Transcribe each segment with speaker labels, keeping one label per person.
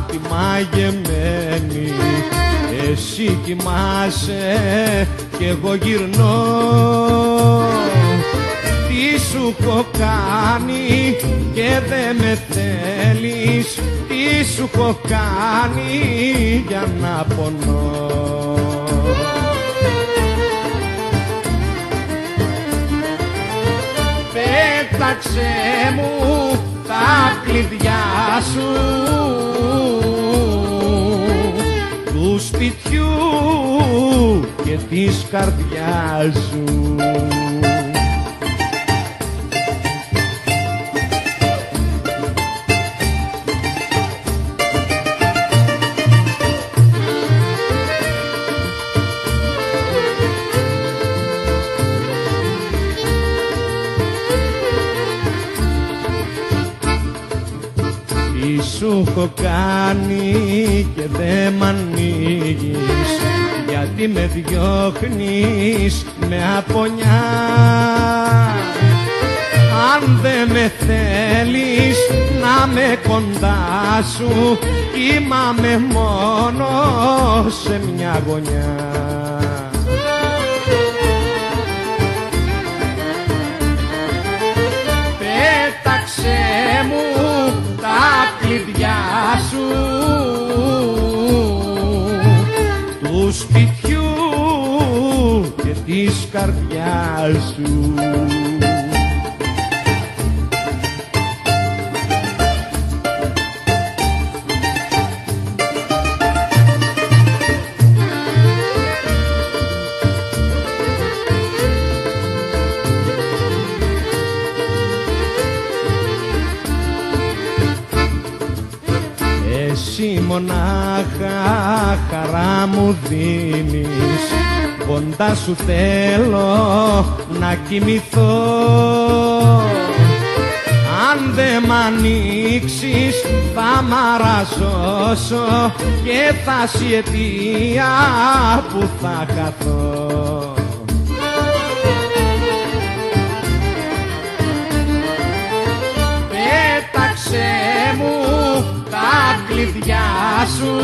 Speaker 1: αγάπη μαγεμένη. Εσύ κοιμάσαι κι εγώ γυρνώ. Τι σου έχω κάνει και δε με θέλεις, τι σου έχω κάνει για να πονώ. Πέταξε μου τα κλειδιά σου του σπιτιού και της καρδιάς σου. Τι σου έχω κάνει και δε μ' ανοίγεις, γιατί με διώχνεις με απονιά. Αν δε με θέλεις να με κοντά σου, κοιμάμαι μόνο σε μια γωνιά. Πέταξε μου τα κλειδιά σου του σπιτιού και της καρδιάς σου. Εσύ μονάχα χαρά μου δίνεις, κοντά σου θέλω να κοιμηθώ. Αν δε μ' ανοίξεις θα μ' αραζώσω και θα σ' η αιτία που θα χαθώ. Πέταξε μου τα κλειδιά σου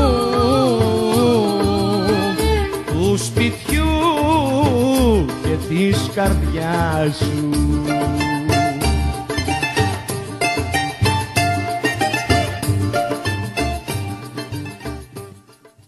Speaker 1: του σπιτιού και της καρδιάς σου.